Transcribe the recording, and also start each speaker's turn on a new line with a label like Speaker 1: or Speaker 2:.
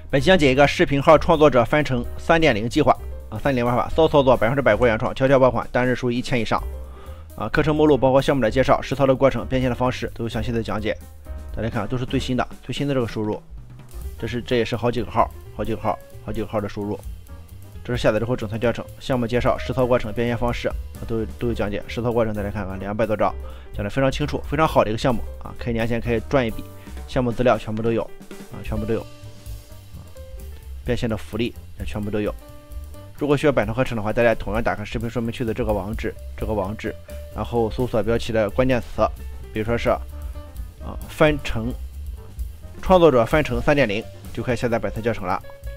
Speaker 1: 本期讲解一个视频号创作者翻成3.0计划3.0玩法，骚操作100%国原创，悄悄爆款，单日收益1000以上。课程目录包括项目的介绍、实操的过程、变现的方式都有详细的讲解。大家看，都是最新的这个输入，这也是好几个号的输入。这是下载之后整套教程，项目介绍、实操过程、变现方式都有讲解。实操过程大家看看，200多章，讲得非常清楚，非常好的一个项目开年前可以赚一笔。项目资料全部都有变现的福利也全部都有。如果需要版图合成的话，大家同样打开视频说明区的这个网址，然后搜索标题的关键词，比如说是创作者翻成3.0，就可以下载本次教程了。